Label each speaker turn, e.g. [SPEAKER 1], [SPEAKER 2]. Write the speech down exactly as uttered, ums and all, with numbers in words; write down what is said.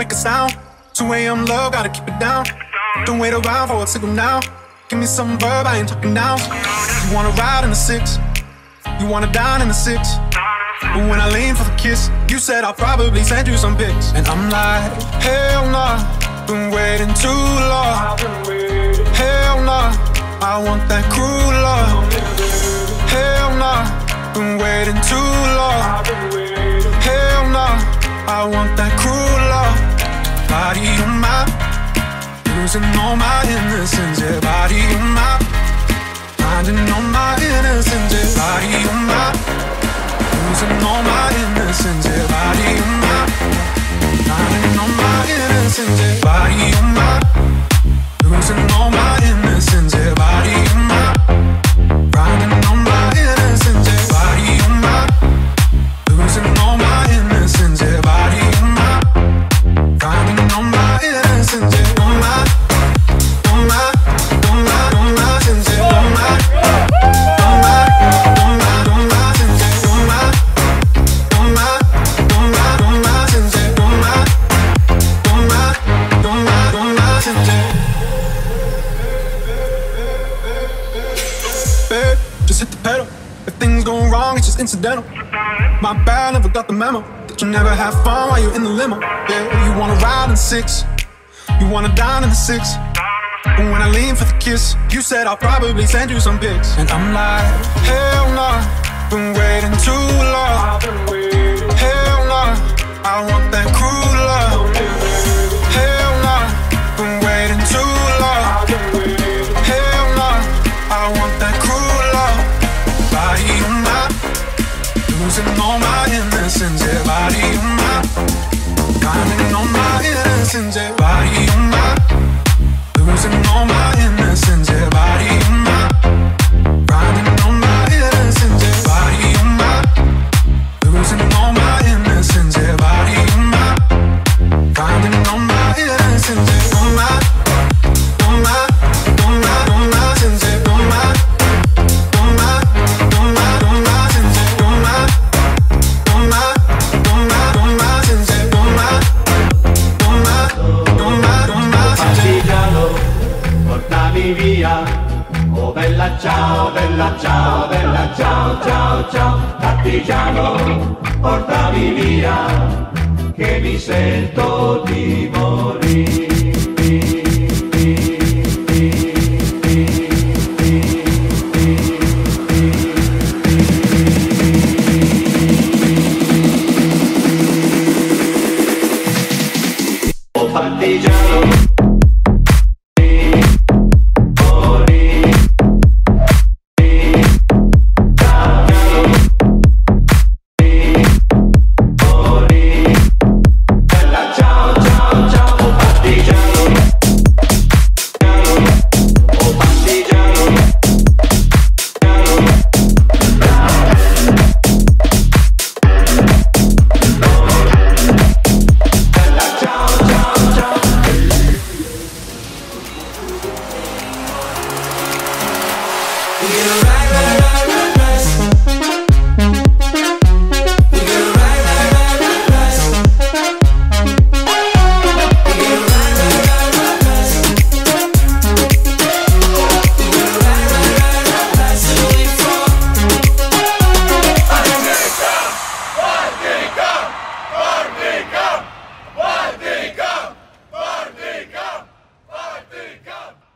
[SPEAKER 1] make a sound. two A M love, gotta keep it down. Don't wait around for a signal now. Give me some verb, I ain't talking now. You wanna ride in the six, you wanna dine in the six. But when I lean for the kiss, you said I'll probably send you some pics. And I'm like, hell nah, been waiting too long. Hell nah, I want that cruel love. Hell nah, been waiting too long. Hell nah, I want that cruel love. Body on my, losing all my innocence. Yeah, body on my, finding all my innocence. Yeah, body on my, losing all my innocence. Yeah, body on my, finding all my innocence. Yeah, body on my, losing all my innocence. Yeah, body on my, finding all my innocence. Yeah, body on my, losing all my innocence. Yeah, body on my, finding all my innocence. Yeah, on my, on my, on my, on my sense. Yeah, on my, on my, on my, on my sense. Yeah, on my, on my, on my, on my sense. Yeah, on my, on my, on my, on my sense. Yeah. Babe, just hit the pedal. If things go wrong, it's just incidental. My bad, never got the memo that you never have fun while you're in the limo. Yeah, you wanna ride in six, you wanna dine in the six. But when I lean for the kiss, you said I'll probably send you some pics. And I'm like, hell nah, been waiting too long. Hell nah, I want that cruel love. Hell nah, been waiting too long. Hell nah, I want that cruel love. Body on my, losing all my innocence. Yeah, body on my, finding all my innocence. Yeah, body on my, losing all my innocence. Yeah, body on my, finding all my innocence. Yeah, body on my, losing all my innocence. Yeah, body on my, finding all my innocence. Yeah, on my, on my, on my, on my sense. Yeah, on my, on my, on my, on my sense. Yeah, on my, on my, on my, on my sense. Yeah, on my, on my, on my, on my sense.
[SPEAKER 2] Partigiano, portami via. Oh bella ciao, bella ciao, bella ciao, ciao, ciao. Partigiano, portami via, che mi sento di morire. Oh partigiano,
[SPEAKER 3] Party Cup! Party Cup! Party Cup!